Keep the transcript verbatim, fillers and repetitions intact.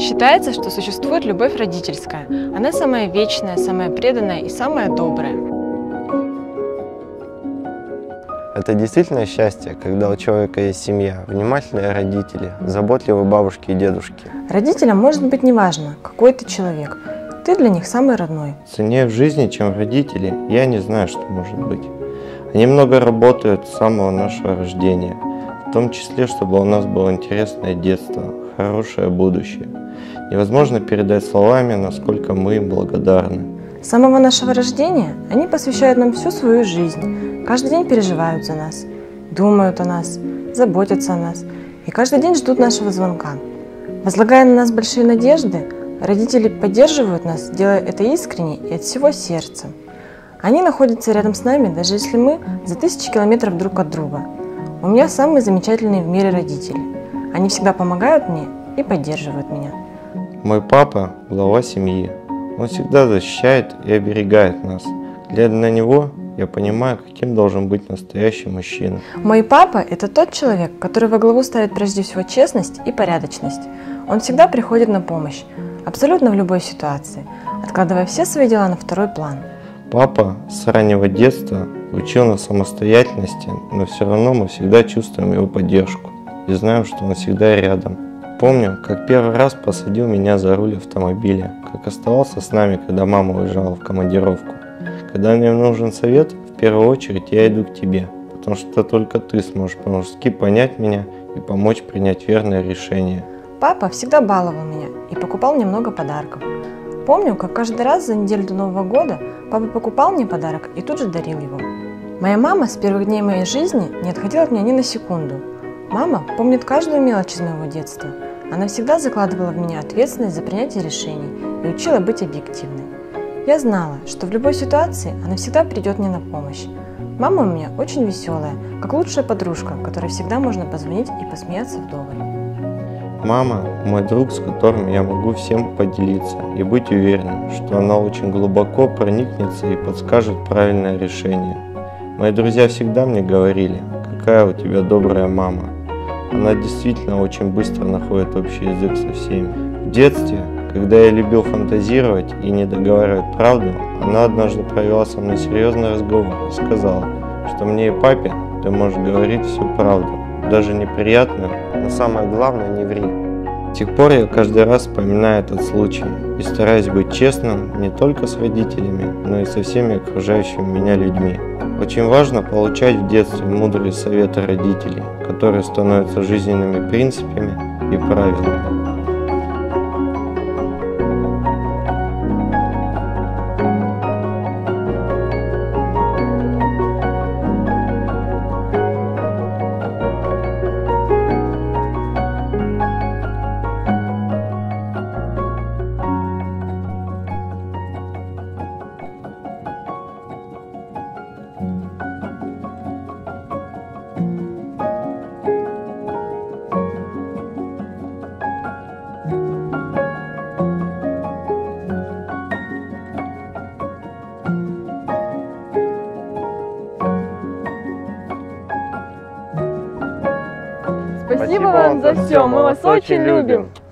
Считается, что существует любовь родительская. Она самая вечная, самая преданная и самая добрая. Это действительно счастье, когда у человека есть семья, внимательные родители, заботливые бабушки и дедушки. Родителям может быть неважно, какой ты человек. Ты для них самый родной. Ценнее в жизни, чем родители, я не знаю, что может быть. Они много работают с самого нашего рождения, в том числе, чтобы у нас было интересное детство, хорошее будущее. Невозможно передать словами, насколько мы им благодарны. С самого нашего рождения они посвящают нам всю свою жизнь. Каждый день переживают за нас, думают о нас, заботятся о нас и каждый день ждут нашего звонка. Возлагая на нас большие надежды, родители поддерживают нас, делая это искренне и от всего сердца. Они находятся рядом с нами, даже если мы за тысячи километров друг от друга. У меня самые замечательные в мире родители. Они всегда помогают мне и поддерживают меня. Мой папа – глава семьи. Он всегда защищает и оберегает нас. Глядя на него, я понимаю, каким должен быть настоящий мужчина. Мой папа – это тот человек, который во главу ставит прежде всего честность и порядочность. Он всегда приходит на помощь, абсолютно в любой ситуации, откладывая все свои дела на второй план. Папа с раннего детства учил нас самостоятельности, но все равно мы всегда чувствуем его поддержку и знаем, что он всегда рядом. Помню, как первый раз посадил меня за руль автомобиля, как оставался с нами, когда мама уезжала в командировку. Когда мне нужен совет, в первую очередь я иду к тебе, потому что только ты сможешь по-мужски понять меня и помочь принять верное решение. Папа всегда баловал меня и покупал мне много подарков. Помню, как каждый раз за неделю до Нового года папа покупал мне подарок и тут же дарил его. Моя мама с первых дней моей жизни не отходила от меня ни на секунду. Мама помнит каждую мелочь из моего детства. Она всегда закладывала в меня ответственность за принятие решений и учила быть объективной. Я знала, что в любой ситуации она всегда придет мне на помощь. Мама у меня очень веселая, как лучшая подружка, которой всегда можно позвонить и посмеяться вдоволь. Мама – мой друг, с которым я могу всем поделиться и быть уверенным, что она очень глубоко проникнется и подскажет правильное решение. Мои друзья всегда мне говорили, какая у тебя добрая мама. Она действительно очень быстро находит общий язык со всеми. В детстве, когда я любил фантазировать и не договаривать правду, она однажды провела со мной серьезный разговор и сказала, что мне и папе ты можешь говорить всю правду, даже неприятную, но самое главное – не ври. С тех пор я каждый раз вспоминаю этот случай и стараюсь быть честным не только с родителями, но и со всеми окружающими меня людьми. Очень важно получать в детстве мудрые советы родителей, которые становятся жизненными принципами и правилами. Спасибо вам за все, мы вас очень любим!